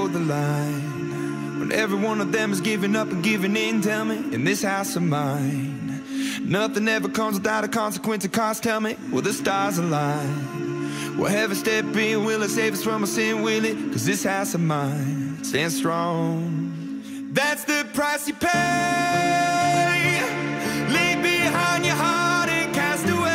toe the line, when every one of them is giving up and giving in, tell me, in this house of mine, nothing ever comes without a consequence of cost, tell me, will the stars align? Will heaven step in, will it save us from our sin, will it? Cause this house of mine stands strong. That's the price you pay. Leave behind your heart and cast away.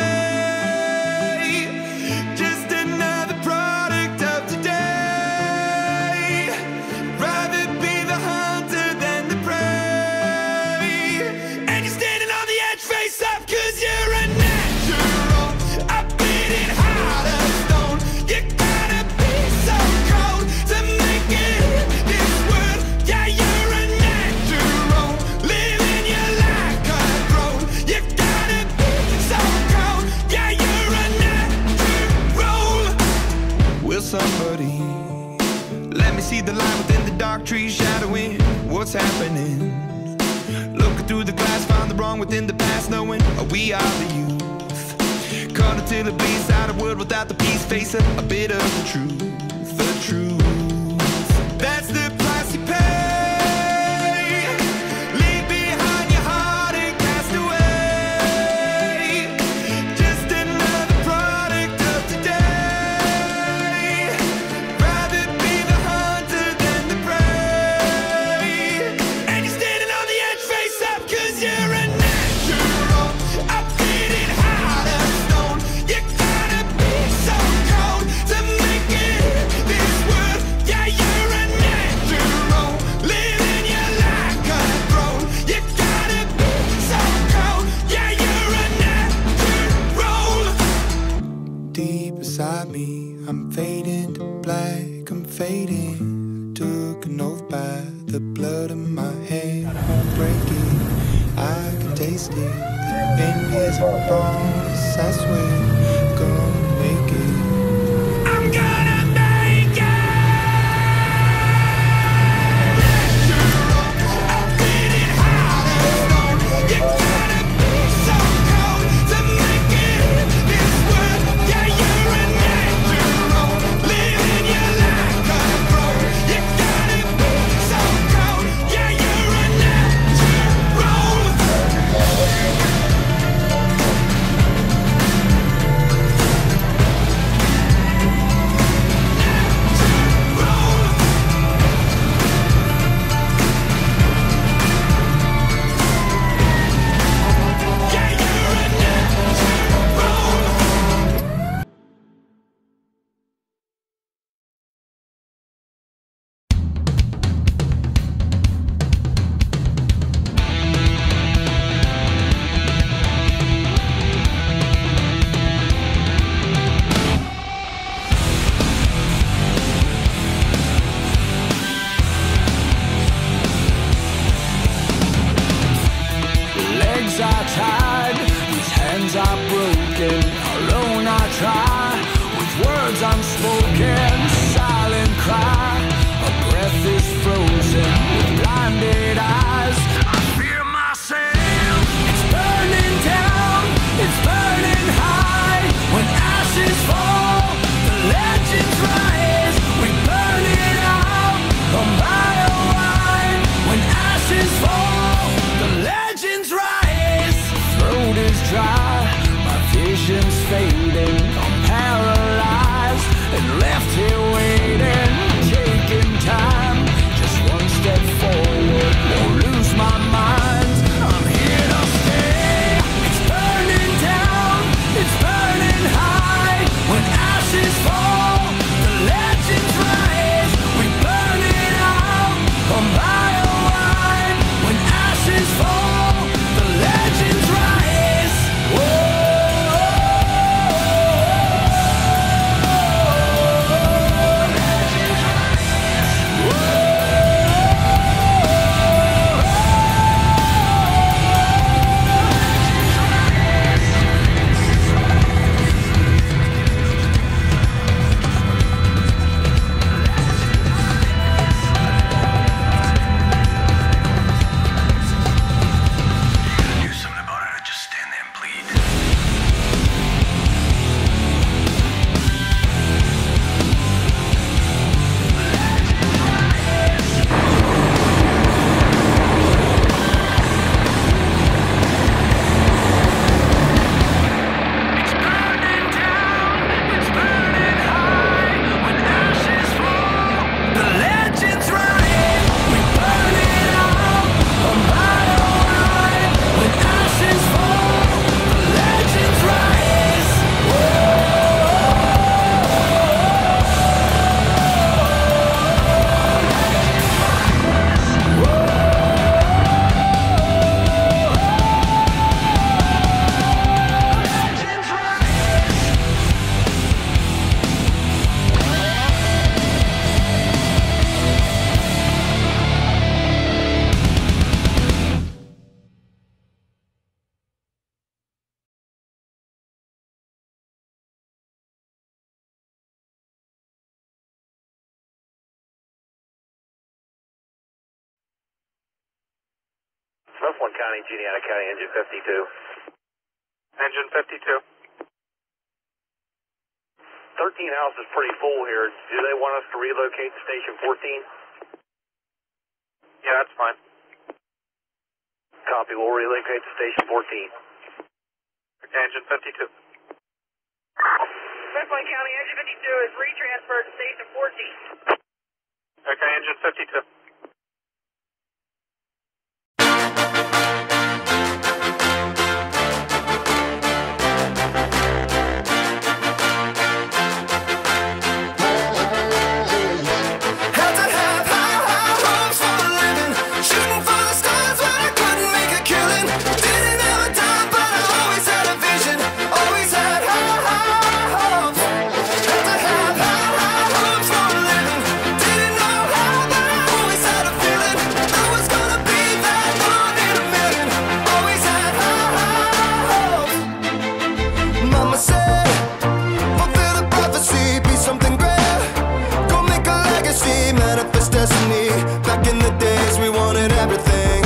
Just another product of today. Rather be the hunter than the prey. And you're standing on the edge, face up, cause you're a natural. A beating heart of stone. You gotta be so cold to make it in this world. Yeah, you're a natural. Living your life cutthroat. You gotta be so cold. Yeah, you're a natural. Will somebody let me see the light within the dark trees shadowing what's happening? Looking through the glass, find the wrong within the past, knowing we are the youth. Caught until it bleeds out a world without the peace, face a bit of the truth, the truth. That's the price you pay. Leave behind your heart and cast away. Just another product of today. Rather be the hunter than the prey. And you're standing on the edge, face up, cause you're a natural. A beating heart of stone. You gotta be so cold to make it in this world. Yeah, you're a natural. Living your life cutthroat. You gotta be so cold. Yeah, you're a natural. Deep inside me, I'm fading to black, I'm fading. Took an oath by the blood in my hand. Won't break it, I can taste it. The pain is a promise, I swear. Gonna make it. I'm gonna make it. Natural, a beating heart of stone. You gotta be so cold to make it in this world. Yeah, you're a natural. Living your life cutthroat. You gotta be so cold. Yeah, you're a natural. Yeah, you're a natural. Legs are tied, these hands are broken. Alone I try, with words unspoken. Silent cry, a breath is frozen. With blinded eyes, I fear myself. It's burning down, it's burning high. When ashes fall, the legends rise. We burn it out, come by a wine. When ashes fall, the legends rise. Throat is dry, my vision's fading. I'm paralyzed and left here waiting, taking time. Just one step forward, won't lose my mind. I'm here to stay. It's burning down, it's burning high. When ashes fall, the legends rise. We burn it out, come by a wine. When ashes fall, the legends rise. Whoa. Suffolk County, Juniata County, engine 52. Engine 52. 13 House is pretty full here. Do they want us to relocate to station 14? Yeah, that's fine. Copy, we'll relocate to station 14. Okay, engine 52. Suffolk County, engine 52 is retransferred to station 14. Okay, engine 52. Back in the days we wanted everything,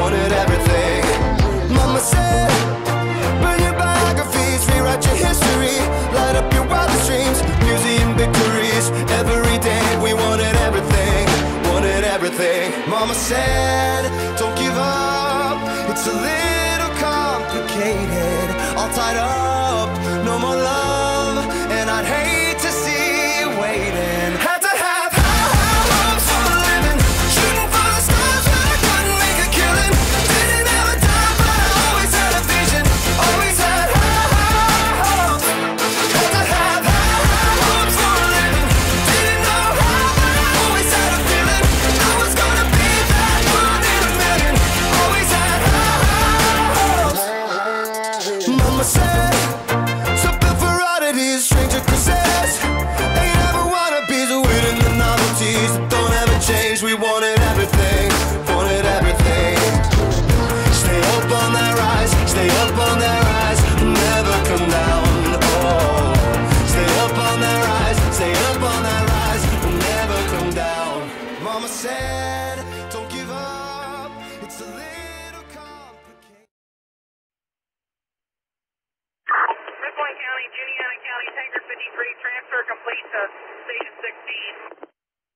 Mama said, burn your biographies, rewrite your history, light up your wildest dreams, museum victories. Every day we wanted everything, Mama said, don't give up, it's a little complicated, all tied up, no more love, and I'd hate to see you waiting. Had to have hopes for a living, shooting for the stars when I couldn't make a killing. Didn't have a dime, but I always had a vision, always had hopes. Had to have hopes for a living, didn't know how, but I always had a feeling I was gonna be that one in a million. Always had hopes. Mama said, so built for oddities, stranger causes. Ain't ever wannabes, waiting the novelties that don't ever change. We wanted everything, Stay up on that rise, stay up on that rise, never come down. Oh, stay up on that rise, stay up on that rise, never come down. Mama said, don't give up, it's a little complicated. Suffolk County, Juniata County, Tanker 53, transfer complete to station 16.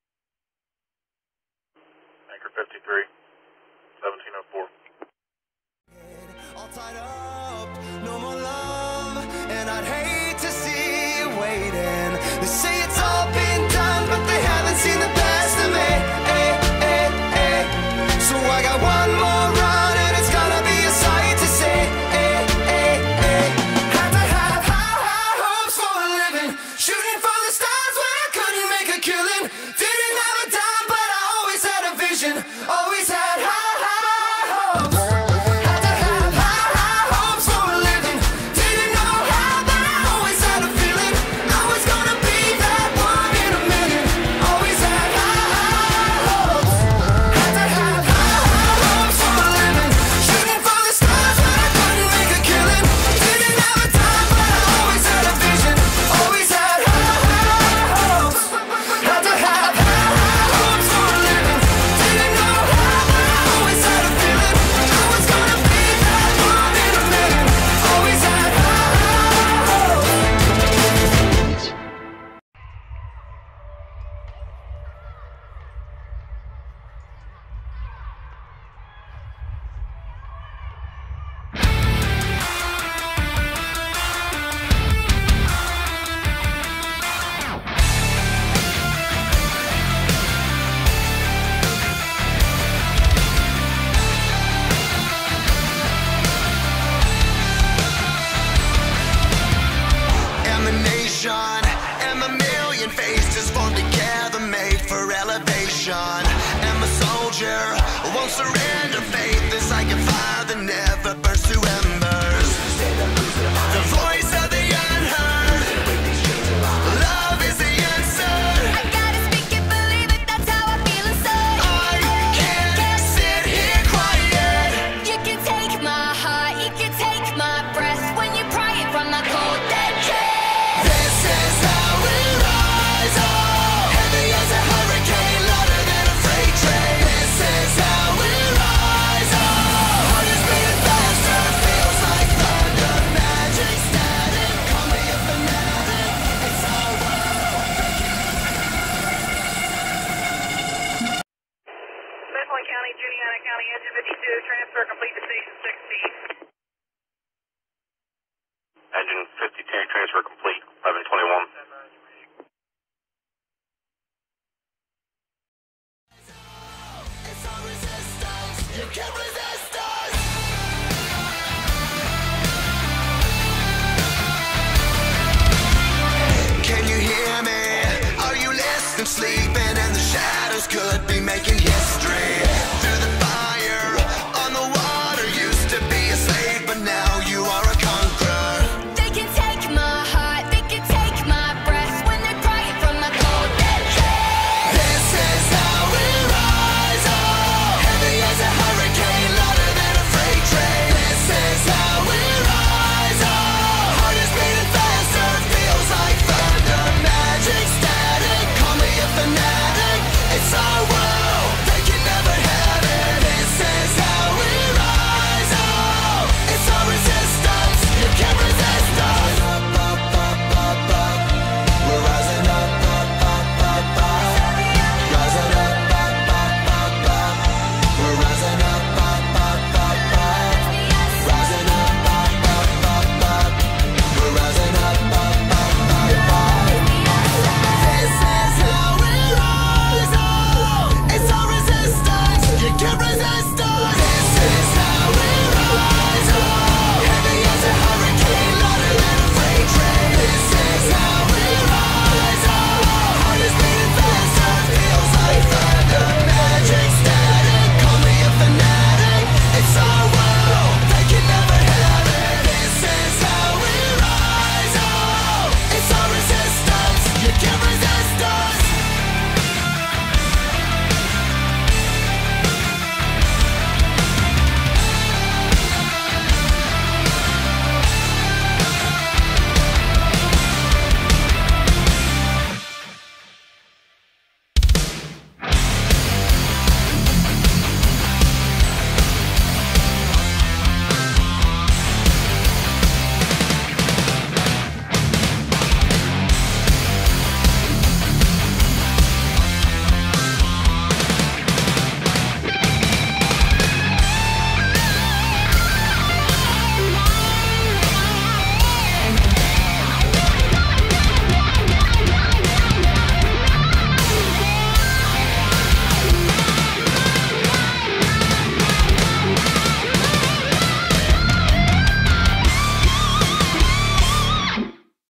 Anchor 53, 1704. All tied up, no more love, and I'd hate to see you waiting. They say it's all been done, but they haven't seen the best of me. So I got one more run, and it's gonna be a sight to see. Had to have high hopes for a living, shooting for the stars when I couldn't make a killing. Didn't have a dime, but I always had a vision, always had high hopes. Had to have high hopes for a living, didn't know how, but I always had a feeling I was gonna be that one in a million. Always had high hopes. Had to have high hopes for a living, shooting for the stars when I couldn't make a killing. Didn't have a dime, but I always had a vision, always had high hopes. Had to have high hopes for a living, didn't know how, but I always had a feeling I was gonna be that one in a million. Always had high hopes. And the nation and the million faces formed together, made for elevation. And the soldier won't surrender faith. It's like a fire that never burns to embers. The voice of the unheard. Love is the answer. I gotta speak it, believe it, that's how I feel inside. I can't sit here quiet. You can take my heart, you can take my breath when you pry it from the cold dead chest. This is how we rise up. Heavy as a hurricane, louder than a freight train. This is how we rise up. Engine 52, transfer complete, 1121. It's our resistance. You can't resist us. Can you hear me? Are you listening? Sleeping in the shadows could be